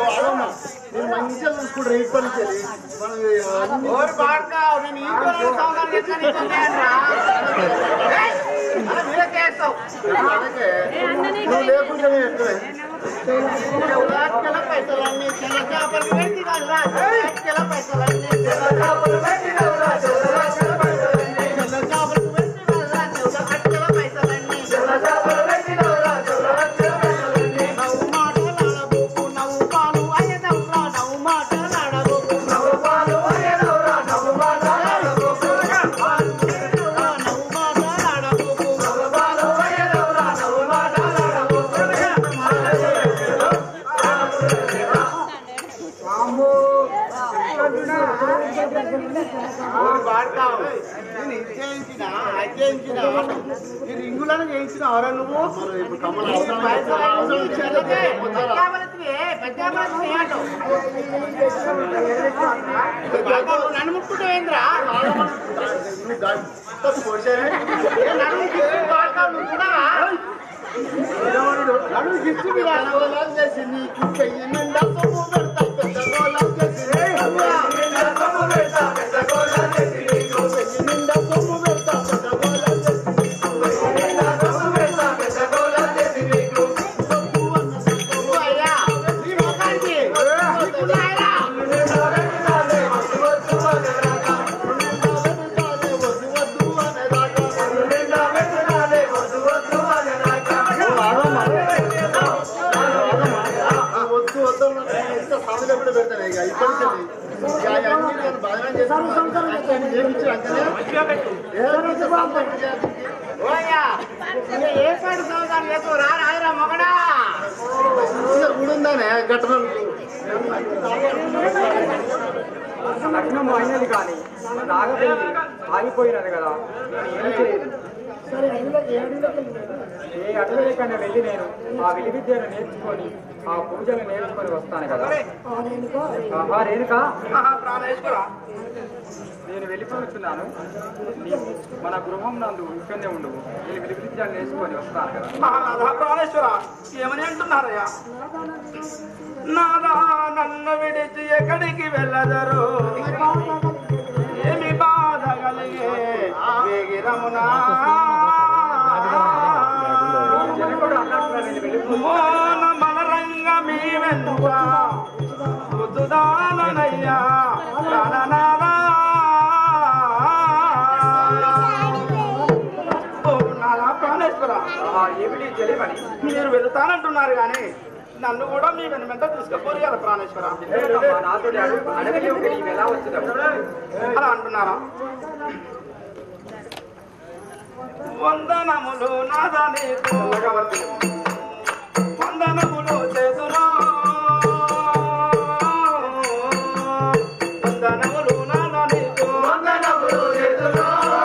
నేను మంచిగా చూసుకుంటారు ఈ పని నువ్వు లేకుండా పైసలన్నీ రింగులను చేయించిన ఎవరా నువ్వు నన్ను ముట్టుకుంటావేంద్రా నన్ను గిఫ్ట్ చేసి నీకు చెయ్యి నిండా సొమ్ము పెడతా పెద్ద గోళం చేసి లగ్నం అయినది కానీ నాగబెల్లి ఆగిపోయినది కదా. ఏ అడవి కన్నా వెళ్ళి నేను ఆ విధి విద్యను నేర్చుకొని ఆ పూజలు నేర్చుకొని వస్తాను కదా. రేణుకా నేను వెళ్ళిపోతున్నాను. మన గృహం నందు ఇక్కడనే ఉండవు. నేను విధి విద్యను నేర్చుకొని వస్తాను కదా. ప్రాణేశ్వర ఏమని అంటున్నారయ్యా? నాదా నన్ను విడిచి ఎక్కడికి వెళ్ళదరు, ఏమి బాధ కలిగే వేగిరమునా మన రంగ మీ వెనుక బుద్ధుదానయ్యా ప్రాణనాదా ప్రాణేశ్వర ఏమిటి తెలియమని మీరు వెళుతానంటున్నారు కానీ నన్ను కూడా మీ వెనుమెంట తీసుకుపోరు కదా ప్రాణేశ్వర. అలా అంటున్నారా? వందనములు నాదని వందనములు చేతురా వందనములు నాదని వందనములు చేతురా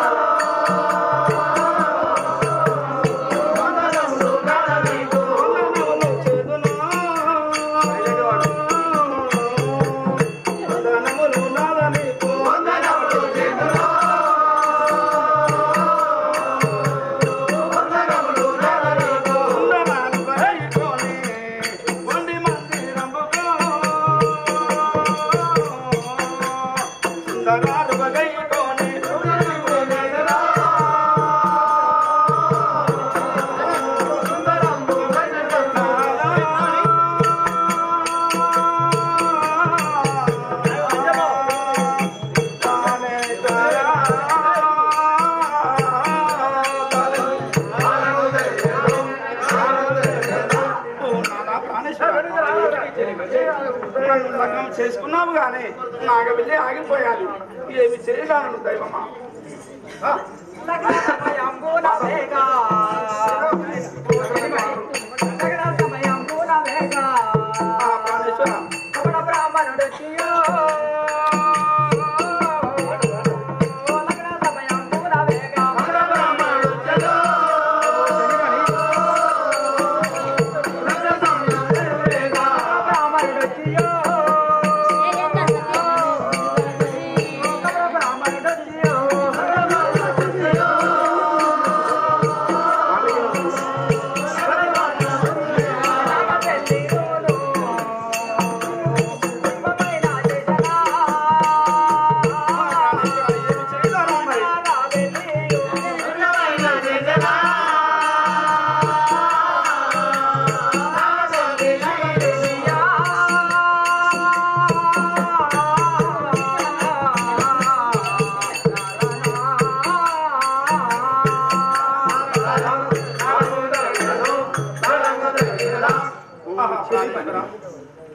లగ్నం చేసుకున్నావు కానీ నాగబెల్లి ఆగిపోయాను. ఏమి చేయగలను దైవమా?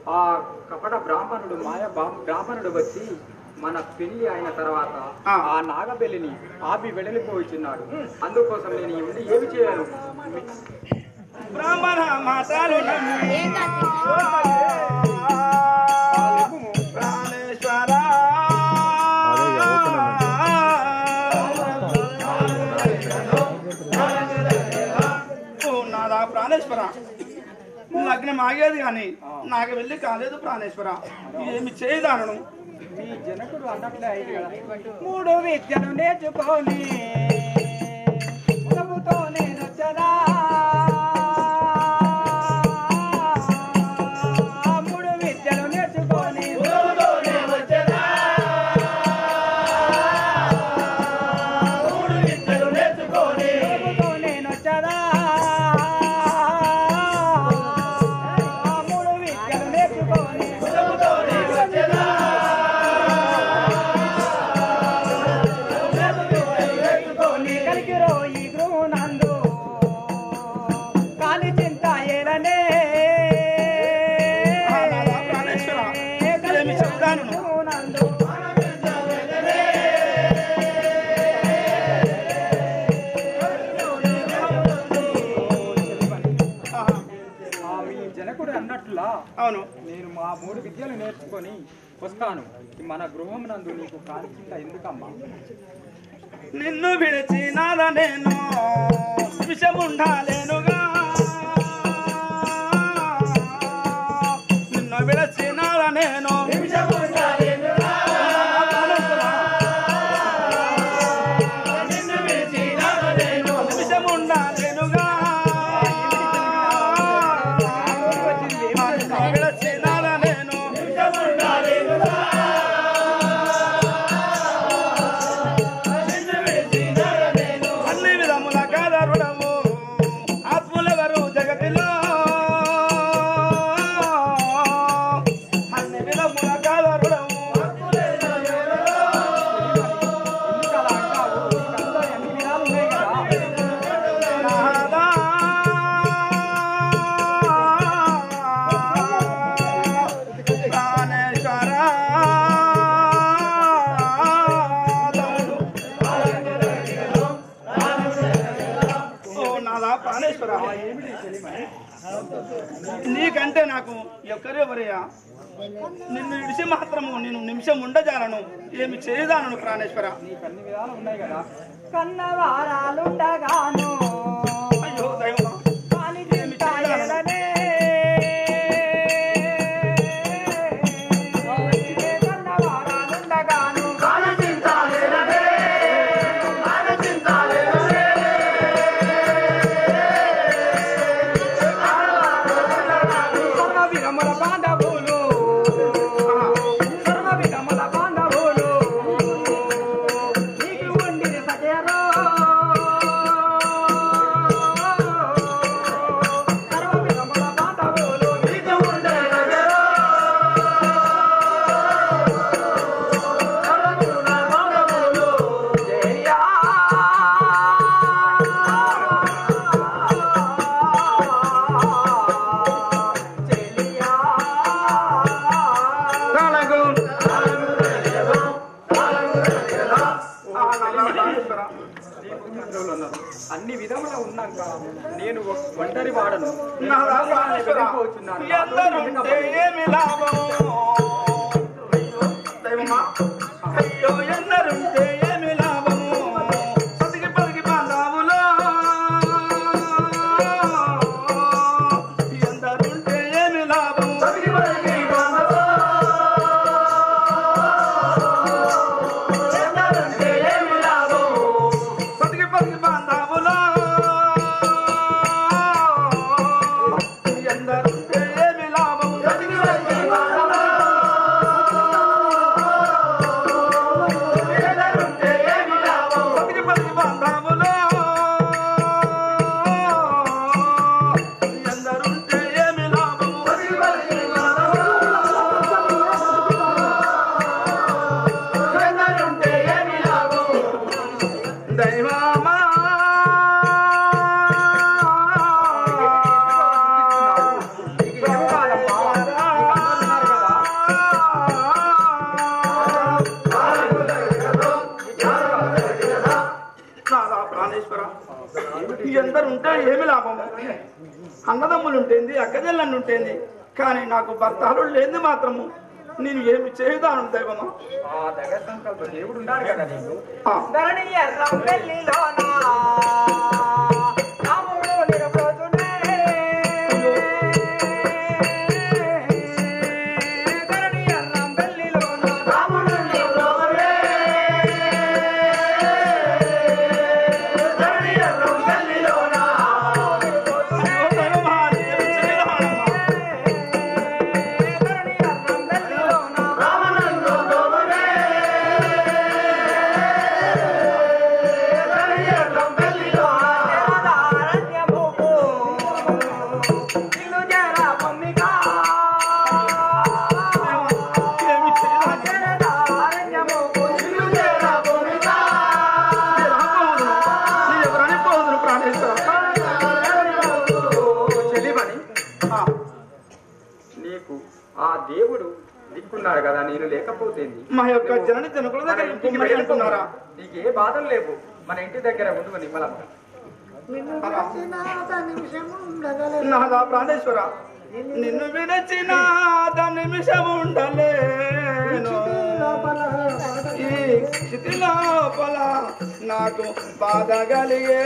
ఆ కపట బ్రాహ్మణుడు బ్రాహ్మణుడు వచ్చి మన పెళ్లి అయిన తర్వాత ఆ నాగబెల్లిని ఆపి వెడలిపోయిచున్నాడు. అందుకోసం నేను ఈ ఉండి ఏమి చేయను? బ్రాహ్మణ మాటలు ప్రాణేశ్వర నాదా ప్రాణేశ్వర, లగ్నం ఆగేది కానీ నాకు వెళ్ళి కాలేదు ప్రాణేశ్వర, ఏమి చేయదానను? మీ జనకుడు అన్నట్లే అయింది కదా, 3 విద్యలు నేర్చుకొని ప్రభుతో నేను వచ్చదా, 3 విద్యలు నేర్చుకొని ప్రభుతో నేను వచ్చదా, 3 విద్యలు నేర్చుకొని ప్రభుతో నేను వచ్చదా, 3 విద్యలు నేర్చుకొని ప్రభుతో నేను వచ్చదా. జనకుడు అన్నట్లా అవును, నేను మా 3 విద్యలు నేర్చుకొని వస్తాను. మన గృహం నందు నీకు కాలిచింత ఎందుకమ్మా? నిన్ను విడిచినాద నేను విషముండాలేనుగా, నిన్ను విడిచినాద నేను విషముండాలేనుగా, నిన్ను విడిచినాద నేను విషముండాలేనుగా, విడిచినాద నేను విషముండాలేనుగా, అన్ని విధముల కాదరుడవు ఆత్మలెవరు జగతిలో, అన్ని విధముల కాదరుడవు నాదా ప్రాణేశ్వర నాదా ప్రాణేశ్వర, నీకంటే నాకు ఎక్కరెవరయ్యా? నిన్ను విడిచి మాత్రము నేను నిమిషం ఉండజాలను, ఏమి చేయదానను ప్రాణేశ్వర? నీకు అన్ని విధాలు ఉన్నాయి కదా, కన్నవారాలుండగాను అయ్యో దైవమా, ఏమి చేయదానను? అన్ని విధముల ఉన్నాక నేను ఒంటరి వాడను. ఎందరుంటే ఏమి లాభం? దైవమా, అయ్యో ఎందరుంటే ఏమి లాభము? సతికి పలికి బాంధవులో ఎందరుంటే ఏమి లాభము? సతికి పలికి బాంధవులో ఎందరుంటే ఏమి లాభము? సతికి పలికి బాంధవులో ఎందరుంటే ఏమి లాభము? సతికి పలికి ఉంటే ఏమి లాభము? అన్నదమ్ములు ఉంటుంది, అక్కజల్లని ఉంటుంది, కానీ నాకు భర్తలు లేని మాత్రము నేను ఏమి చేయుదాను దైవమా? దేవుడు ఉన్నాడు కదా నీకు. దేవుడు దిక్కున్నాడు కదా, నేను లేకపోతే మా యొక్క జనని జనకుల దగ్గర అంటున్నారా? నీకు ఏ బాధలు లేవు, మన ఇంటి దగ్గర ఉండు నిమ్మలంగా. నాదా ప్రాణేశ్వర, నిన్ను విడచిన నిమిషం ఉండలేను. ఈ స్థితి లోపల నాకు బాధ కలిగే.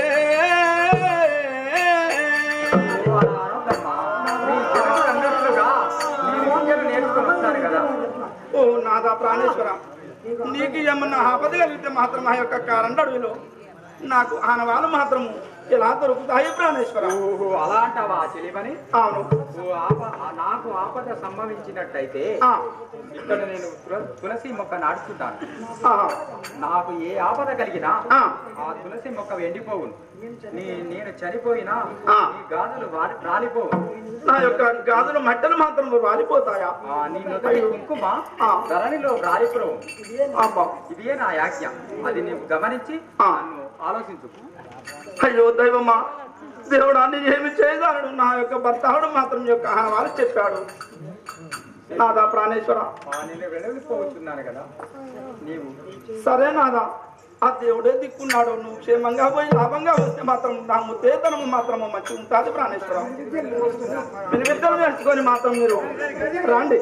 ఓ నాదా ప్రాణేశ్వర, నీకు ఏమన్నా ఆపద కలిగితే మాత్రం ఆ యొక్క కారండ అడవిలో నాకు ఆనవాళ్ళు మాత్రము ఎలా దొరుకుతాయి ప్రాణేశ్వర? అలా అంటావా చెలిమని? అవును. నాకు ఆపద సంభవించినట్టయితే ఇక్కడ నేను తులసి మొక్క నాటుకుంటాను. నాకు ఏ ఆపద కలిగినా ఆ తులసి మొక్క ఎండిపోవును. నేను చనిపోయినా ఈ గాజులు రాలిపోవు. నా యొక్క గాజులు మట్టలు మాత్రం రాలిపోతాయా? నీ నుదుటి కుంకుమ ధరణిలో రాలిపోవు. ఇదే నా యాజ్ఞ, అది నీవు గమనించి నన్ను ఆలోచించు. అయ్యో దైవమా, దేవుడా నేను ఏమి చేయగలడు? నా యొక్క భర్తాడు మాత్రం యొక్క ఆహ్వానం చెప్పాడు. నాదా ప్రాణేశ్వర, నేను వెళ్ళిపోతున్నాను కదా నీవు. సరే నాదా, ఆ దేవుడే దిక్కున్నాడు. నువ్వు క్షేమంగా పోయి లాభంగా వస్తే మాత్రం నా ముత్తేతనము మాత్రము మంచి ఉంటుంది ప్రాణేశ్వర. వినిమిద్దరు నేర్చుకొని మాత్రం మీరు రండి.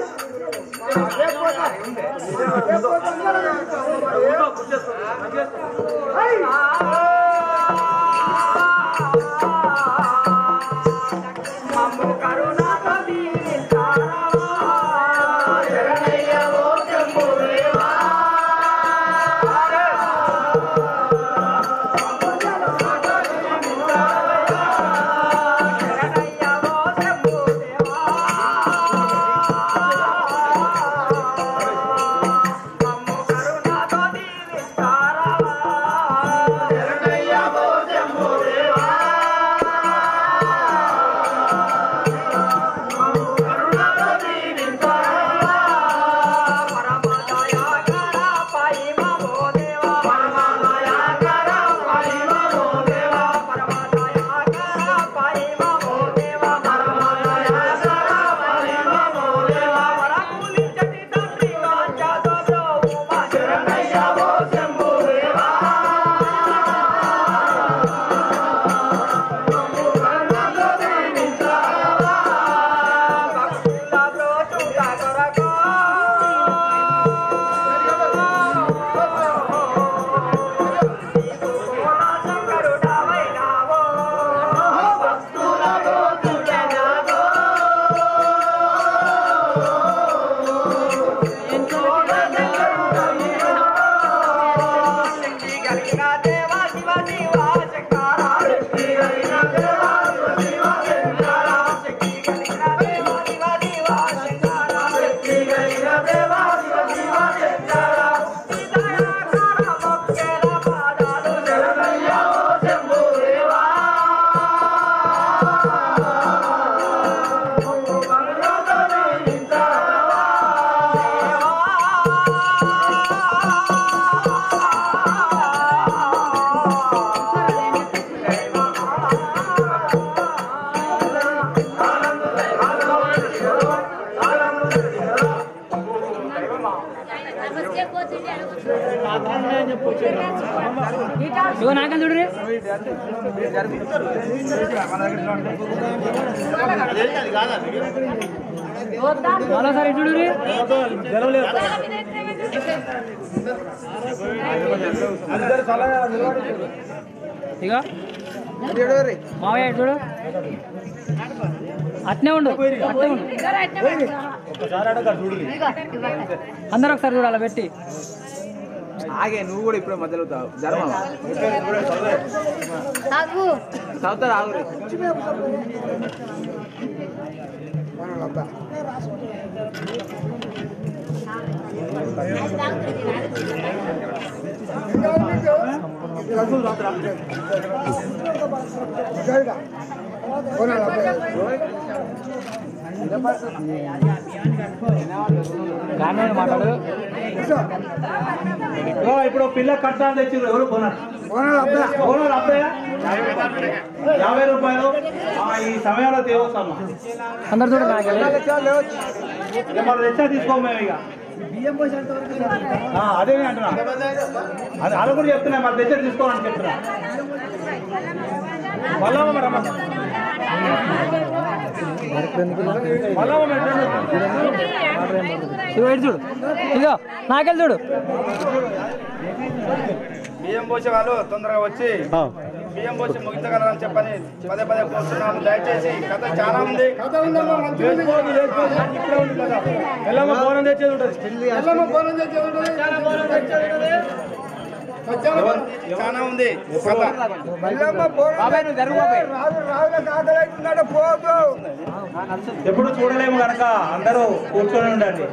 ఇగో నాకని చూడరే మరోసారి చూడరే ఇక మావయ్య చూడు అట్నే ఉండు అందరూ ఒకసారి చూడాలి పెట్టి ఆగే నువ్వు కూడా ఇప్పుడు మధ్యలో ధర్మం చదువుతారు ఆగు మాట్లాడు ఇప్పుడు పిల్ల కట్టాలు తెచ్చిండ్రు ఎవరు బోనాలు అబ్బాయా 50 రూపాయలు ఈ సమయంలో తేవస్తామా అందరు చూడ మనం తెచ్చా తీసుకోము మేము ఇక అదే అంటున్నా అది అలా కూడా చెప్తున్నా మరి తెచ్చా తీసుకోమని చెప్తున్నా చూడు ఇదో నాకెళ్ళి చూడు బియ్యం పోసే వాళ్ళు తొందరగా వచ్చి బియ్యం పోసి ముగించగలరని చెప్పని పదే పదే కోరుతున్నాము. దయచేసి కథ చాలా ఉంది. చాలా ఉంది. ఎప్పుడు చూడలేము కనుక అందరూ కూర్చొని ఉండండి.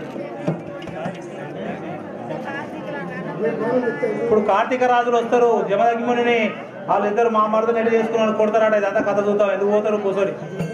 ఇప్పుడు కార్తీక రాజులు వస్తారు, జమదగ్నిముని వాళ్ళిద్దరు మా మరద నెట్టి చేసుకున్నాను కొడతారట. ఇదంతా కథ చూద్దాం. ఎందుకు పోతారు కూర్చొని.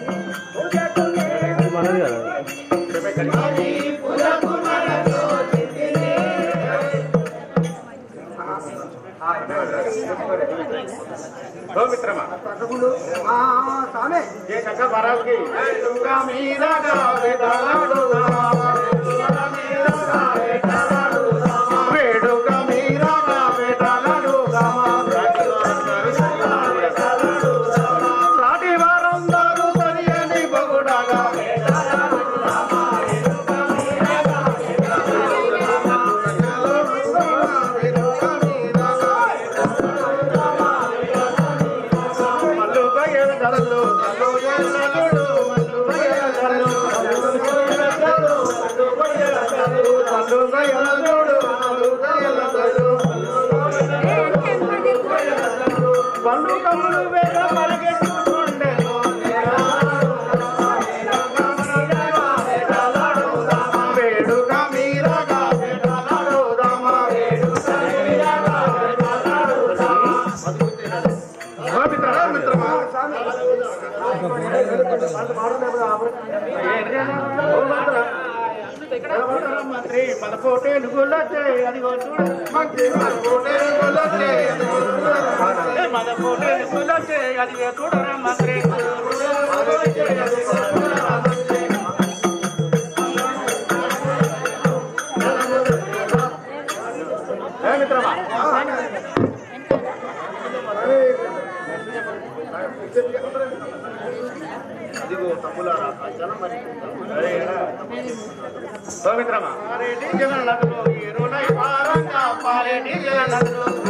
మంత్రి మన పోటీలు గుల్లొచ్చే అదిగో చూడు. మంత్రి మన పోటీలు గుల్లొచ్చే మన పోటీలు గుల్లొచ్చే అదిగో చూడరా మంత్రి. మిత్రమా అదిగో తమ్ములారా జనం మరి మిత్రమా పారేటి జగన్ నదులు